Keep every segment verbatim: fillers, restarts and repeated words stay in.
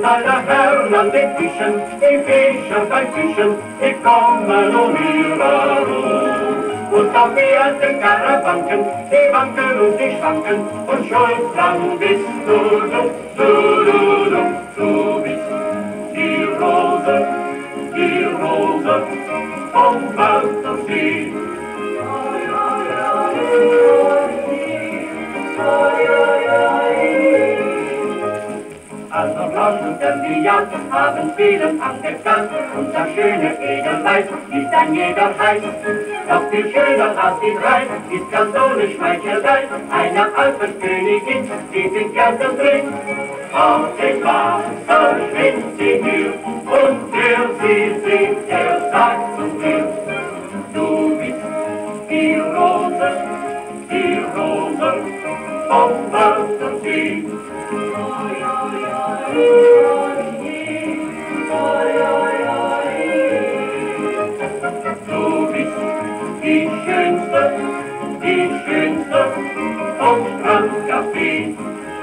Und alle Herren an den Tischen, die Fischer beim Fischen, die kommen um ihre Ruhe. Und auch die alten Karawanken, die wanken und die schwanken, und schuld dran bist du, du, du, du, du, du bist die Rose, die Rose vom Wörthersee. Also Rauschen der Billard haben vielen angetan, und das schöne Edelweiß ist ein jeder heiß. Doch viel schöner als die drei ist ganz ohne Schmeichelei eine Alpenkönigin, die den Gärten dreht. Auf dem Wasser schwimmt sie mir, und der sie singt, der sagt zu mir: Du bist die Rose, die Rose vom Wörthersee. Du bist die Schönste, die Schönste vom Strandcafé.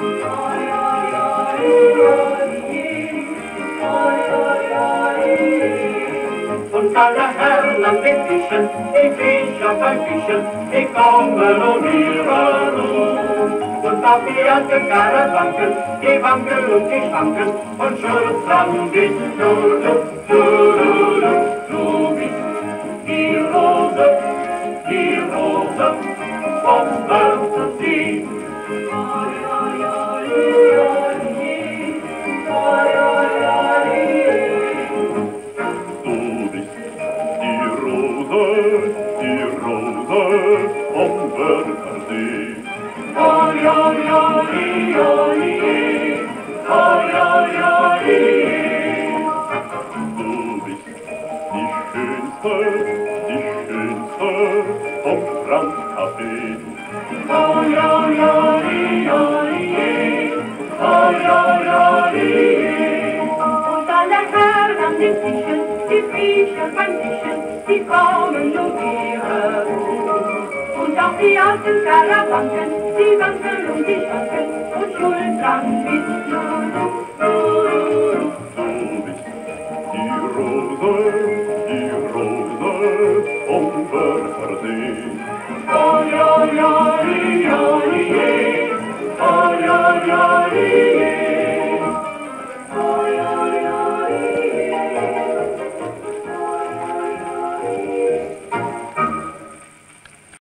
Und alle Herren an den Tischen, die Fischer beim Fischen, die kommen um ihre Ruhe. Und auch die alten Karawanken, die wanken und die schwanken, und schuld dran bist du, du, du, du, du, du bist die Rose, die Rose vom Wörthersee. Du bist die Rose, die Rose vom Wörthersee. Oi, oi, oi, oi, oi, oi, oi. Du bist die Schönste, die Schönste vom Strandcafé. Oi, oi, oi, oi, oi, oi, oi. Und alle Herren an den Tischen, die Fischer beim Fischen, die kommen um ihre Ruhe. Und auch die alten Karawanken, die wanken und die schwanken, und schuld dran bist du, du, du.